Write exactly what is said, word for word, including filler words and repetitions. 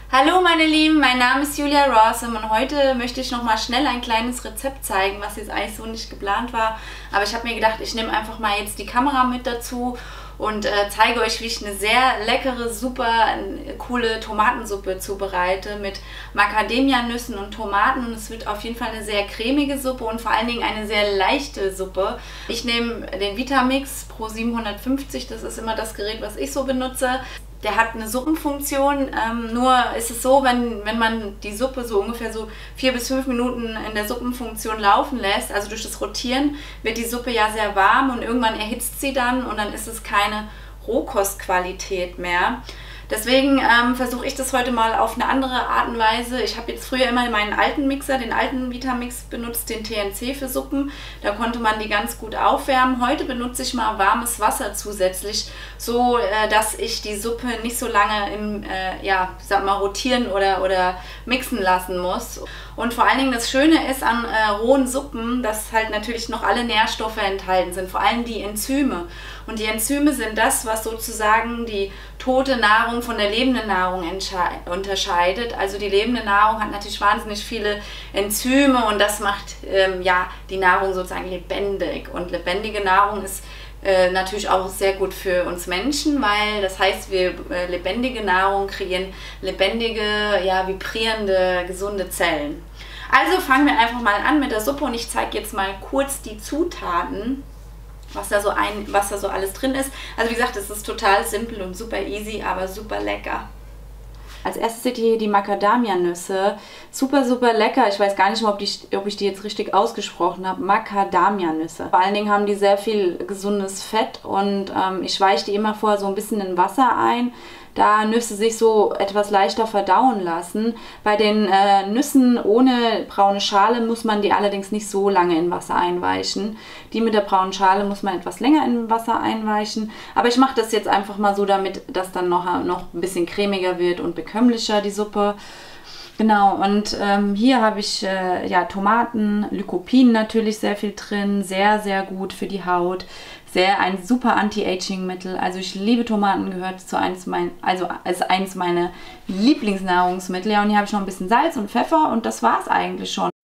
Hallo meine Lieben, mein Name ist Julia Rawsome und heute möchte ich noch mal schnell ein kleines Rezept zeigen, was jetzt eigentlich so nicht geplant war. Aber ich habe mir gedacht, ich nehme einfach mal jetzt die Kamera mit dazu und äh, zeige euch, wie ich eine sehr leckere, super äh, coole Tomatensuppe zubereite mit Macadamia-Nüssen und Tomaten. Und es wird auf jeden Fall eine sehr cremige Suppe und vor allen Dingen eine sehr leichte Suppe. Ich nehme den Vitamix Pro siebenhundertfünfzig, das ist immer das Gerät, was ich so benutze. Der hat eine Suppenfunktion, ähm, nur ist es so, wenn, wenn man die Suppe so ungefähr so vier bis fünf Minuten in der Suppenfunktion laufen lässt, also durch das Rotieren, wird die Suppe ja sehr warm und irgendwann erhitzt sie dann und dann ist es keine Rohkostqualität mehr. Deswegen ähm, versuche ich das heute mal auf eine andere Art und Weise. Ich habe jetzt früher immer meinen alten Mixer, den alten Vitamix benutzt, den T N C für Suppen. Da konnte man die ganz gut aufwärmen. Heute benutze ich mal warmes Wasser zusätzlich, so äh, dass ich die Suppe nicht so lange im, äh, ja, sag mal, rotieren oder, oder mixen lassen muss. Und vor allen Dingen das Schöne ist an äh, rohen Suppen, dass halt natürlich noch alle Nährstoffe enthalten sind, vor allem die Enzyme. Und die Enzyme sind das, was sozusagen die tote Nahrung von der lebenden Nahrung unterscheidet. Also die lebende Nahrung hat natürlich wahnsinnig viele Enzyme und das macht ähm, ja, die Nahrung sozusagen lebendig. Und lebendige Nahrung ist äh, natürlich auch sehr gut für uns Menschen, weil das heißt, wir äh, lebendige Nahrung kreieren lebendige, ja, vibrierende, gesunde Zellen. Also fangen wir einfach mal an mit der Suppe und ich zeige jetzt mal kurz die Zutaten, was da so ein, was da so alles drin ist. Also wie gesagt, es ist total simpel und super easy, aber super lecker. Als erstes seht ihr hier die Macadamia-Nüsse. Super, super lecker. Ich weiß gar nicht mal, ob, die, ob ich die jetzt richtig ausgesprochen habe. Macadamia-Nüsse. Vor allen Dingen haben die sehr viel gesundes Fett und ähm, ich weiche die immer vorher so ein bisschen in Wasser ein, da Nüsse sich so etwas leichter verdauen lassen. Bei den äh, Nüssen ohne braune Schale muss man die allerdings nicht so lange in Wasser einweichen. Die mit der braunen Schale muss man etwas länger in Wasser einweichen. Aber ich mache das jetzt einfach mal so, damit das dann noch, noch ein bisschen cremiger wird und bekömmlicher, die Suppe. Genau, und ähm, hier habe ich äh, ja, Tomaten, Lycopin natürlich sehr viel drin, sehr, sehr gut für die Haut. Sehr ein super Anti-Aging-Mittel. Also ich liebe Tomaten, gehört zu eins mein, also als eines meiner Lieblingsnahrungsmittel. Ja, und hier habe ich noch ein bisschen Salz und Pfeffer und das war es eigentlich schon.